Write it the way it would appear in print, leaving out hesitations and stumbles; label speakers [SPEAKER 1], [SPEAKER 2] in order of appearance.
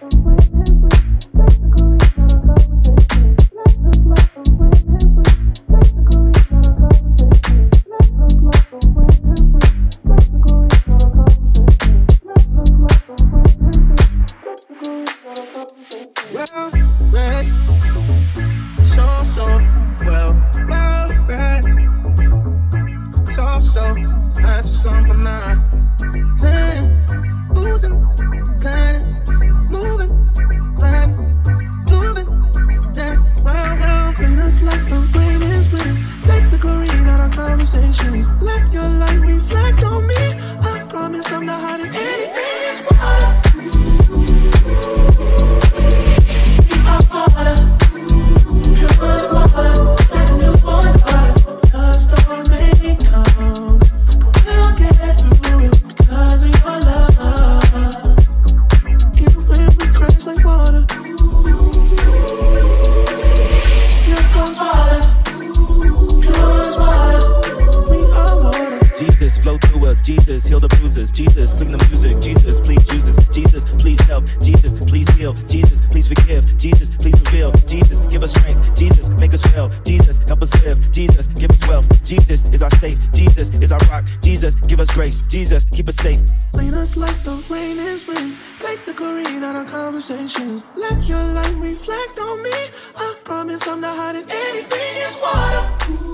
[SPEAKER 1] Jesus, heal the bruises. Jesus, clean the music. Jesus, please Jesus. Jesus, please help. Jesus, please heal. Jesus, please forgive. Jesus, please reveal. Jesus, give us strength. Jesus, make us well. Jesus, help us live. Jesus, give us wealth. Jesus is our safe. Jesus is our rock. Jesus, give us grace. Jesus, keep us safe.
[SPEAKER 2] Clean us like the rain in spring. Take the chlorine out of conversation. Let your light reflect on me. I promise I'm not hiding anything. It's water.